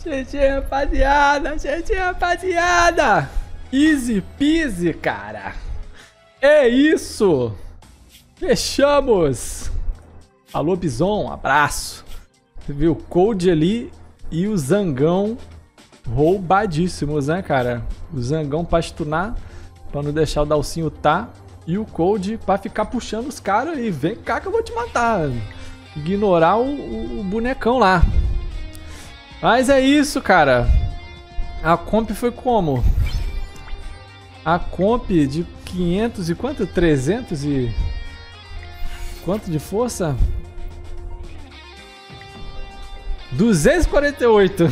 GG, rapaziada. GG, rapaziada. Easy peasy, cara. É isso. Fechamos. Alô, Bison. Abraço. Você viu o Cold ali e o Zangão roubadíssimos, né, cara? O Zangão pra stunar, pra não deixar o Dalsinho tá. E o Cold pra ficar puxando os caras e vem cá que eu vou te matar. Ignorar o bonecão lá. Mas é isso, cara. A comp foi como? A comp de 500 e quanto? 300 e... Quanto de força? 248.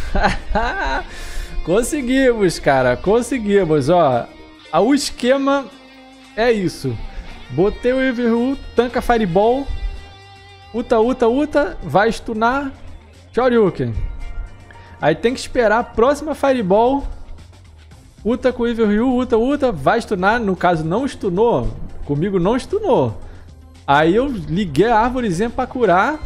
Conseguimos, cara. Conseguimos, ó. O esquema é isso. Botei o Everhood, tanca Fireball. Uta, vai stunar. Shoryuken. Aí tem que esperar a próxima Fireball. Uta com o Everhood, uta, vai stunar. No caso, não stunou. Comigo não stunou. Aí eu liguei a árvorezinha pra curar.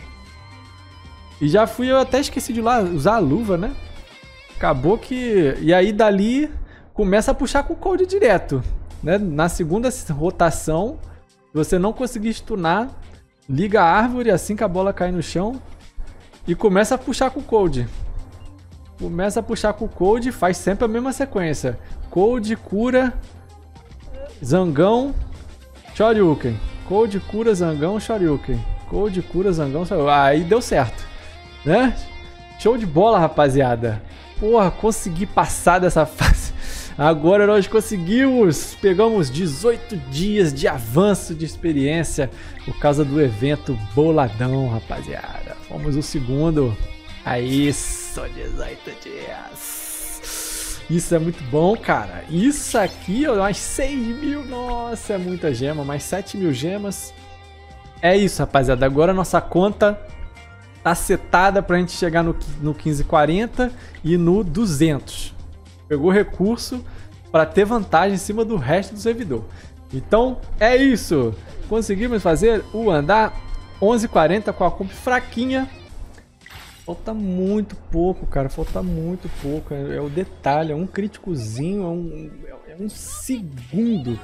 E já fui, eu até esqueci de usar a luva, né? Acabou que... E aí dali começa a puxar com o Cold direto. Né? Na segunda rotação, se você não conseguir stunar, liga a árvore assim que a bola cai no chão. E começa a puxar com o Cold. Começa a puxar com o Cold, faz sempre a mesma sequência. Cold, cura, Zangão, Shoryuken. Cold, cura, Zangão, Shoryuken. Cold, cura, Zangão, Shoryuken. Aí deu certo, né? Show de bola, rapaziada. Porra, consegui passar dessa fase. Agora nós conseguimos. Pegamos 18 dias de avanço de experiência por causa do evento boladão, rapaziada. Fomos o segundo. Aí, só 18 dias. Isso é muito bom, cara. Isso aqui, ó, mais 6 mil. Nossa, é muita gema. Mais 7 mil gemas. É isso, rapaziada. Agora a nossa conta tá setada pra gente chegar no 1540 e no 200. Pegou recurso para ter vantagem em cima do resto do servidor. Então, é isso. Conseguimos fazer o andar 1140 com a comp fraquinha. Falta muito pouco, cara. Falta muito pouco. É o detalhe. É um críticozinho. É um segundo.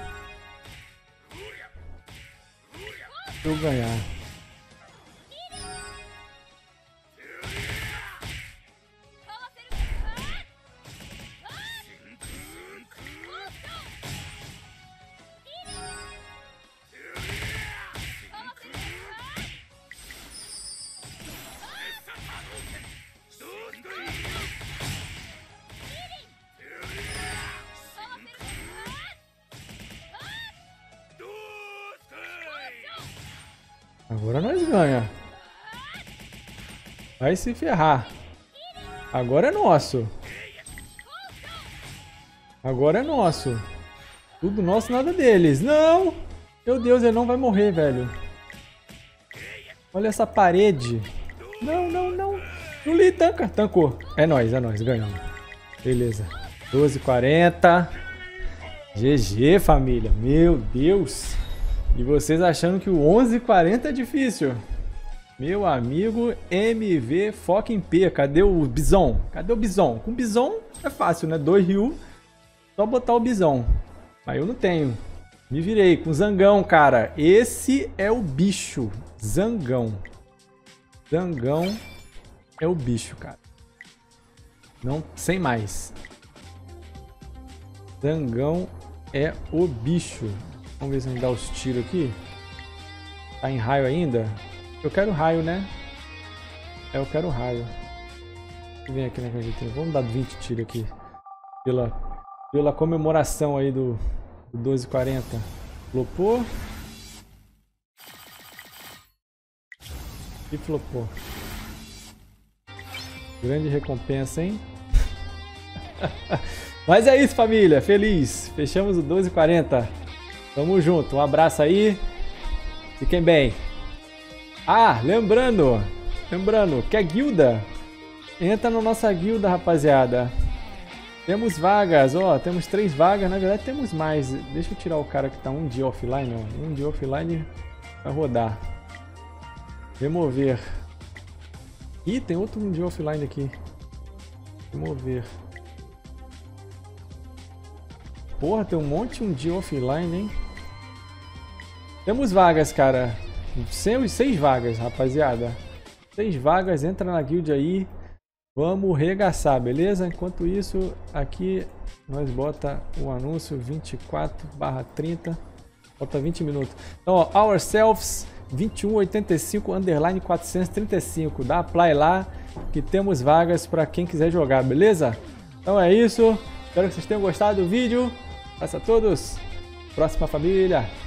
Pra eu ganhar. Agora nós ganha. Vai se ferrar. Agora é nosso. Agora é nosso. Tudo nosso, nada deles. Não! Meu Deus, ele não vai morrer, velho. Olha essa parede. Não. Não li, tanca. Tancou. É nóis, ganhamos. Beleza. 12:40. GG, família. Meu Deus. E vocês achando que o 11:40 é difícil? Meu amigo MV fucking P. Cadê o Bison? Cadê o Bison? Com o Bison é fácil, né? 2 Ryu. Só botar o Bison. Mas eu não tenho. Me virei com Zangão, cara. Esse é o bicho. Zangão. Zangão é o bicho, cara. Não, sem mais. Zangão é o bicho. Vamos ver se a gente dá os tiros aqui. Tá em raio ainda? Eu quero raio, né? É, eu quero raio. Vem aqui na caneta. Vamos dar 20 tiros aqui. Pela comemoração aí do 12:40. Flopou. E flopou. Grande recompensa, hein? Mas é isso, família. Feliz. Fechamos o 12:40. Tamo junto. Um abraço aí. Fiquem bem. Ah, lembrando, quer guilda? Entra na nossa guilda, rapaziada. Temos vagas, ó, temos 3 vagas, na verdade temos mais. Deixa eu tirar o cara que tá um dia offline, ó. Um dia offline vai rodar. Remover. Ih, tem outro um dia offline aqui. Vamos ver. Porra, tem um monte um dia offline, hein? Temos vagas, cara. 6 vagas, rapaziada. 6 vagas, entra na guild aí. Vamos regaçar, beleza? Enquanto isso, aqui nós bota o anúncio 24/30. Falta 20 minutos. Então, ó, ourselves 2185 underline 435. Dá apply lá que temos vagas para quem quiser jogar, beleza? Então é isso. Espero que vocês tenham gostado do vídeo. Abraço a todos. Próxima família.